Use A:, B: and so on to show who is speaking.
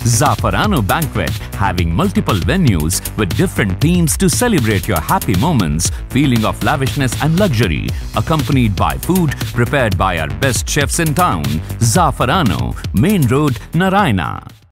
A: Zafferano Banquet, having multiple venues with different themes to celebrate your happy moments, feeling of lavishness and luxury, accompanied by food prepared by our best chefs in town. Zafferano, Main Road, Narayana.